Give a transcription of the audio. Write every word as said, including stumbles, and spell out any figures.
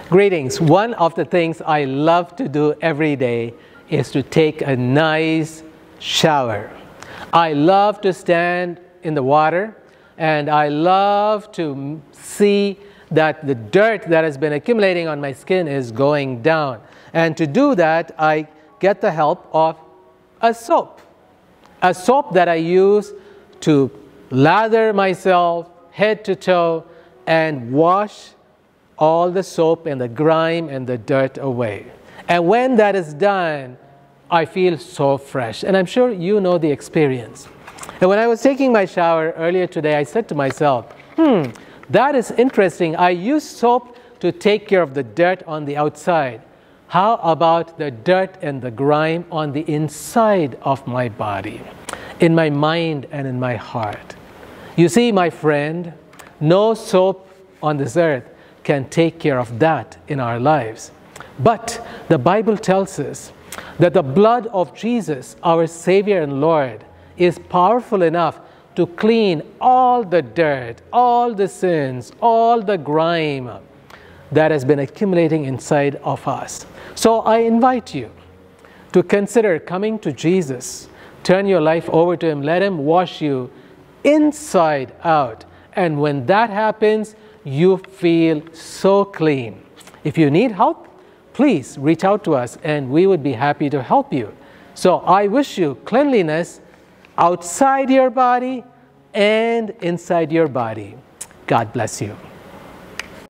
Greetings. One of the things I love to do every day is to take a nice shower. I love to stand in the water, and I love to see that the dirt that has been accumulating on my skin is going down. And to do that, I get the help of a soap. A soap that I use to lather myself head to toe and wash all the soap and the grime and the dirt away. And when that is done, I feel so fresh. And I'm sure you know the experience. And when I was taking my shower earlier today, I said to myself, hmm, that is interesting. I use soap to take care of the dirt on the outside. How about the dirt and the grime on the inside of my body, in my mind and in my heart? You see, my friend, no soap on this earth can take care of that in our lives. But the Bible tells us that the blood of Jesus, our Savior and Lord, is powerful enough to clean all the dirt, all the sins, all the grime that has been accumulating inside of us. So I invite you to consider coming to Jesus. Turn your life over to Him. Let Him wash you inside out. And when that happens, you feel so clean. If you need help, please reach out to us and we would be happy to help you. So I wish you cleanliness outside your body and inside your body. God bless you.